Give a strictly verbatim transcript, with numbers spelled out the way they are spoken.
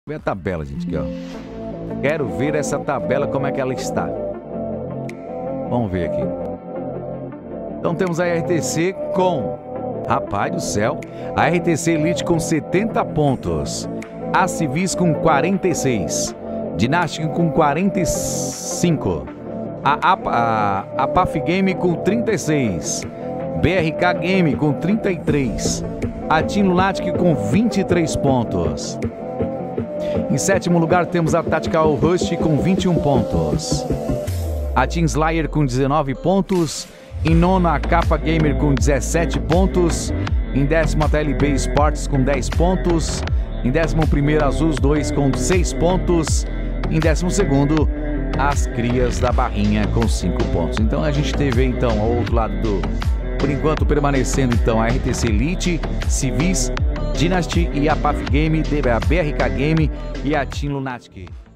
Ver a tabela, gente, aqui, ó. Quero ver essa tabela, como é que ela está. Vamos ver aqui. Então temos a R T C com... Rapaz do céu. A R T C Elite com setenta pontos. A Civis com quarenta e seis. Dynastic com quarenta e cinco. A, a, a, a P A F Game com trinta e seis. B R K Game com trinta e três. A Team Lunatic com vinte e três pontos. Em sétimo lugar temos a Tactical Rush com vinte e um pontos. A Team Slayer com dezenove pontos. Em nono a Kappa Gamer com dezessete pontos. Em décimo a T L B Sports com dez pontos. Em décimo primeiro a Azus dois com seis pontos. Em décimo segundo as Crias da Barrinha com cinco pontos. Então a gente teve então ao outro lado do... Por enquanto permanecendo então a R T C Elite, Civis, Dynasty e a P A F Game, a B R K Game e a Team Lunatic.